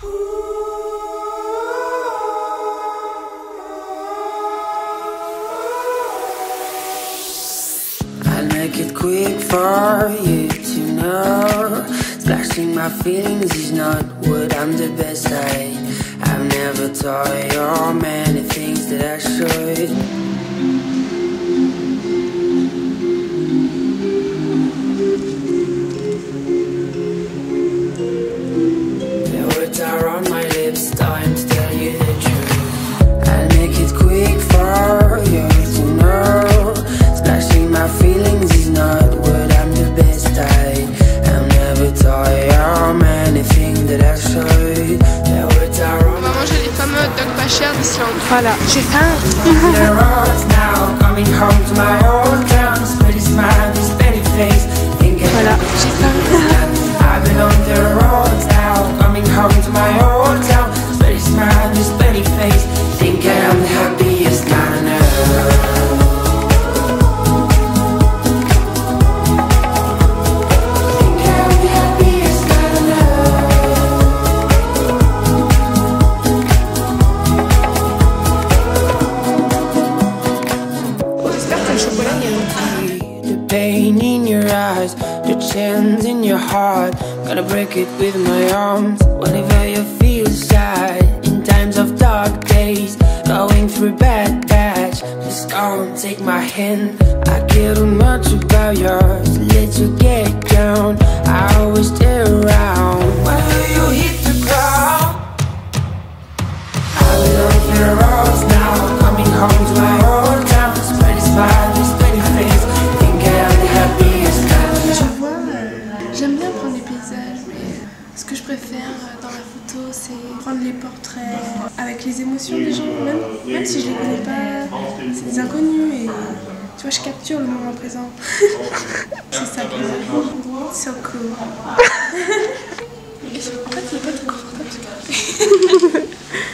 I'll make it quick for you to know. Splashing my feelings is not what I'm the best at. I've never taught you many things that I should. The words are on my lips, time to tell you the truth. I'll make it quick for you to know. Splashing my feelings is not what I'm the best at. I've never taught you many things that I should. The words are on. On va manger les fameux hot dogs pas chers d'Islande. Voilà, j'ai faim. The roads now, coming home to my old town. Spread his smile, his steady face. Voilà, j'ai faim. I've been on the roads now, coming home to my old town. Spread his smile, his steady face. Think I'm the happiest man on earth. The pain in your eyes, the chance in your heart. Gonna break it with my arms. Whenever you feel sad, in times of dark days, going through bad patch, just come take my hand. I care too much about yours, let you get down. I always stay around. Whenever you hit the ground, I've been on the roads now, coming home to my old town. Spread a smile, this pretty face. Think I'm the happiest man. Tu vois, j'aime bien prendre les paysages, mais ce que je préfère dans la photo, c'est prendre les portraits avec les émotions des gens, même si je les connais pas, c'est des inconnus et tu vois, je capture le moment présent. C'est ça que j'aime. So cool. En fait, il n'est pas très confortable.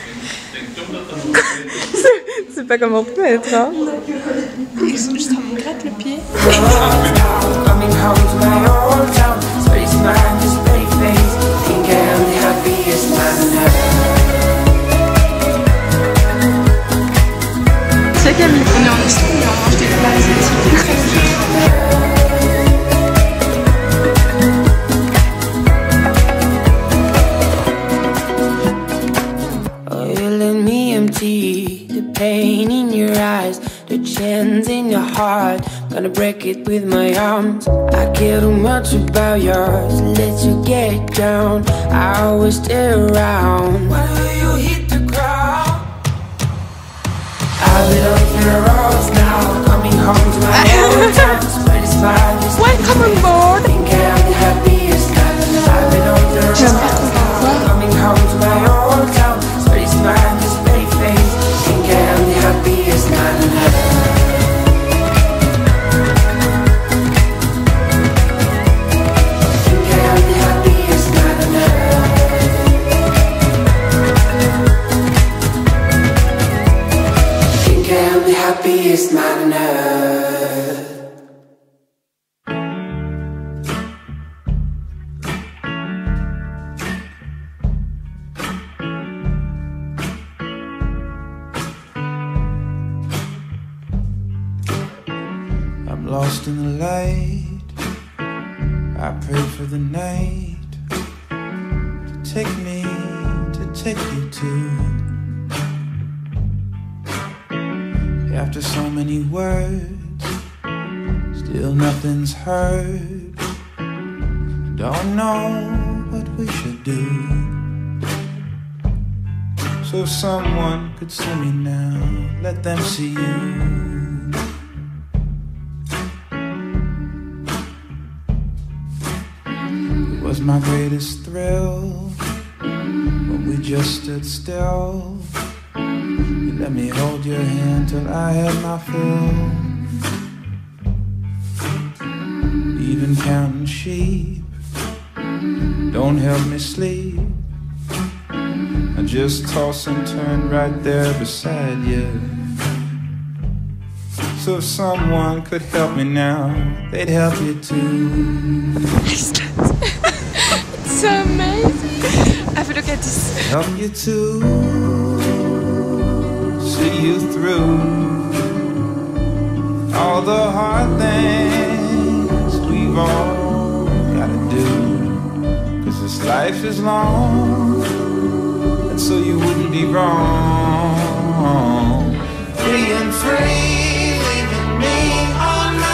C'est pas comment on peut être, hein. Je me gratte le pied. Coming home to my old town. Space man, this pretty face. Think I'm the happiest man on earth. C'est Camille. On est en Islande et on mange des plats asiatiques. Oh, you let me empty the pain in your eyes, the chance in your heart. Gonna break it with my arms. I care too much about yours, let you get down. I always stay around. Whenever you hit the ground, I've been on the roads now, coming home to my old town. Spread a smile, this Welcome on board. think I'm the happiest man. I've been on the roads now, coming home to my old town. Spread a smile, this pretty face. Think I'm the happiest man on earth. Think I'm the happiest man on earth. Think I'm the happiest man on earth. I'm lost in the light. I pray for the night to take me, to take you to. After so many words, still nothing's heard. Don't know what we should do. So if someone could see me now, let them see you. It was my greatest thrill when we just stood still. You let me hold your hand till I had my fill. Even counting sheep don't help me sleep. I just toss and turn right there beside you. So if someone could help me now, they'd help you too. It's so amazing. I feel look at this. Help you to see you through all the hard things we've all gotta do. 'Cause this life is long, and so you wouldn't be wrong. Being free, leaving me on my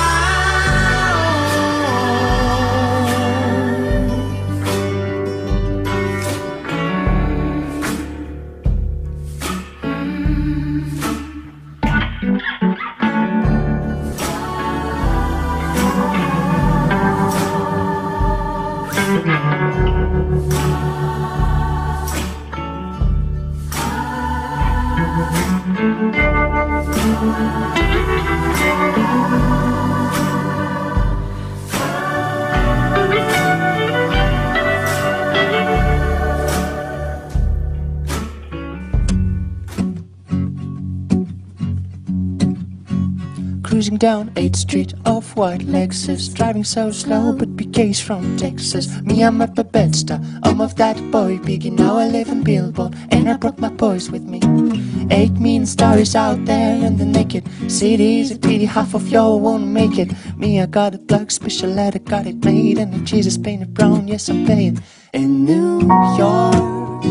Cruising down 8th Street, off-white Lexus, driving so slow, but PK's from Texas. Me, I'm at the Bed-Stuy, I'm of that boy Biggie. Now I live in Billboard, and I brought my boys with me. 8 million stars out there in the naked cities. A pity half of y'all won't make it. Me, I got a plug, special letter, got it made, and the Jesus painted brown, yes I'm paying. In New York,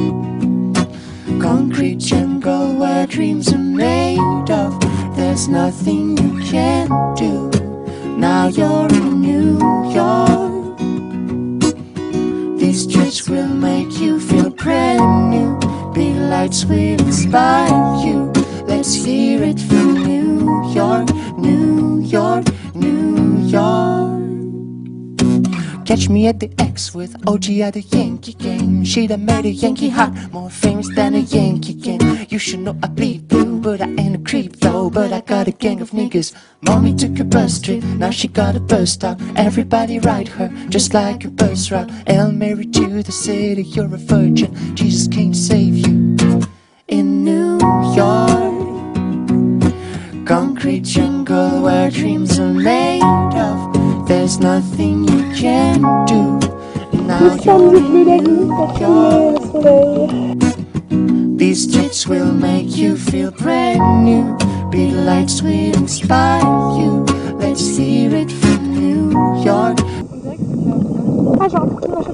concrete jungle where dreams are made of. There's nothing you can't do. Now you're in New York. These streets will make you feel brand new. Big lights will inspire you. Let's hear it from New York, New York, New York. Catch me at the X with OG at the Yankee game. She done made a Yankee hot, more famous than a Yankee can. You should know I bleed blue, but I ain't a creep though. But I got a gang of niggas. Mommy took a bus trip, now she got a bus stop. Everybody ride her, just like a bus route. Hail Mary to the city, you're a virgin. Jesus came to save you. In New York, concrete jungle where dreams are made of. There's nothing you can't do. Now you're in New York. These streets will make you feel brand new. Big lights will inspire you. Let's hear it from New York. Ah, genre, on va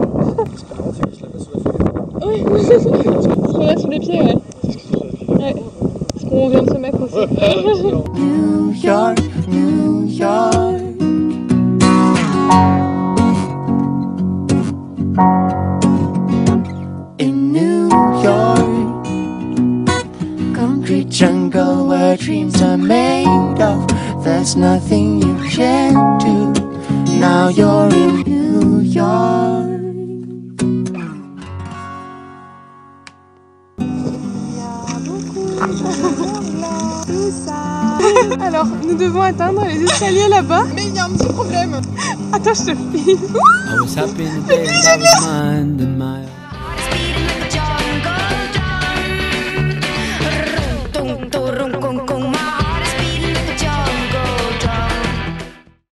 oui, parce qu'on a sous les pieds, ouais. Ouais, parce qu'on vient de se mettre aussi. New York, New York. In New York, concrete jungle where dreams are made of. There's nothing you can't do. Now you're in New York. Alors, nous devons atteindre les escaliers là-bas. Mais il y a un petit problème. Attends, je te filme. I was happy in the day, that was mine,